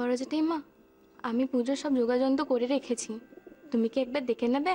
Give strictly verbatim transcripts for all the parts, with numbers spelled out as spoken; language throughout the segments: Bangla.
বড় জেঠিমা, আমি পুজোর সব যোগাযন্ত্র করে রেখেছি, তুমি কি একবার দেখে নেবে?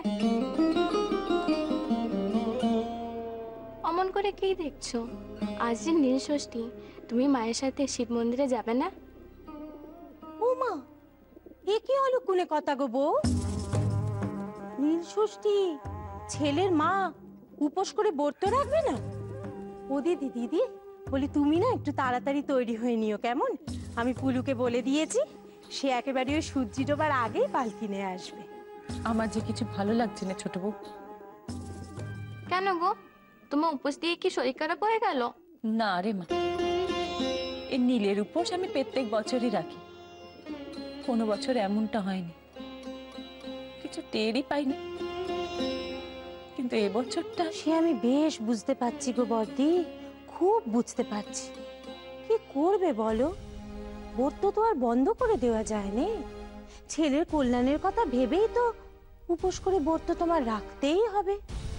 অমন করে কি দেখছো? আজ যে নীল ষষ্ঠী, তুমি মায়ের সাথে শিব মন্দিরে যাবে না? ও মা, এ কি অলক্ষণে কথা গো বউ? নীল ষষ্ঠী, ছেলের মা উপোস করে ব্রত রাখবে না? ও দিদি দিদি বলি, তুমি না একটু তাড়াতাড়ি তৈরি হয়ে নিও কেমন? আমি পুলুকে বলে দিয়েছি, সে একেবারে ওই সূর্যি ডোবার আগেই পালকি নিয়ে আসবে। আমার যে কিছু ভালো লাগছে না ছোট বউ। কেন গো, তোমার উপোস দিয়ে কি শরীর খারাপ হয়ে গেল? না রে মা, এই নীলের উপোস আমি প্রত্যেক বছরই রাখি, কোনো বছর এমনটা হয়নি, কিছু টেরই পাইনি। কিন্তু এবছরটা সে আমি বেশ বুঝতে পারছি গো বর্দি, খুব বুঝতে পারছি। কি করবে বলো, ব্রত তো আর বন্ধ করে দেওয়া যায় না। ছেলের কল্যাণের কথা ভেবেই তো উপোস করে ব্রত তোমার রাখতেই হবে।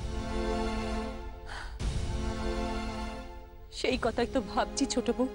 সেই কথাই তো ভাবছি ছোট বউ।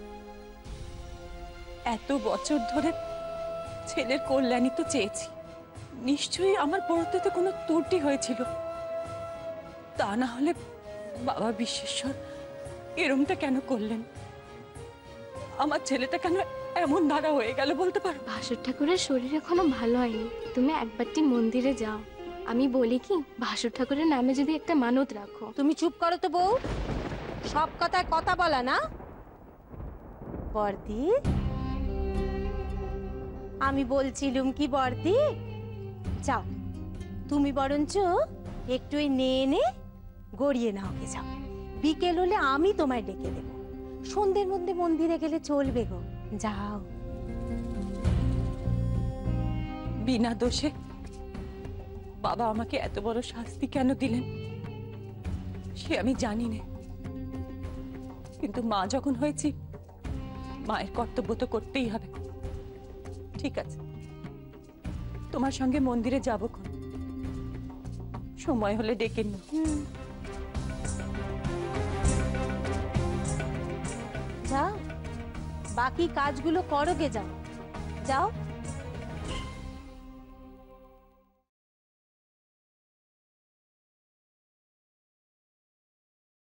এত বছর ধরে ছেলের কল্যাণই তো চেয়েছি, নিশ্চয়ই আমার ব্রতে তো কোনো ত্রুটি হয়েছিল, তা না হলে বাবা বিশ্বেশ্বর এরমটা কেন করলেন? আমার ছেলেটা কেন এমন দাঁড়া হয়ে গেল বলতে পারো? ভাসুর ঠাকুরের শরীর এখনো ভালো হয়নি, তুমি একবারটি মন্দিরে যাও। আমি বলি কি, ভাসুর ঠাকুরের নামে যদি একটা মানত রাখো। তুমি চুপ করো তো বউ, সব কথায় কথা বলা না। বর্দি, আমি বলছিলুম কি বর্দি, যাও তুমি বরঞ্চ একটু নে নে গড়িয়ে নাও গে, যাও। বিকেল হলে আমি তোমায় ডেকে দেব, সন্ধ্যের মধ্যে মন্দিরে গেলে চলবে গো, যাও। বিনা দোষে বাবা আমাকে এত বড় শাস্তি কেন দিলেন সে আমি জানি না, কিন্তু মা যখন হয়েছি মায়ের কর্তব্য তো করতেই হবে। ঠিক আছে, তোমার সঙ্গে মন্দিরে যাবো, সময় হলে ডেকে নিও। যাও, বাকি কাজগুলো করো গে, যাও যাও।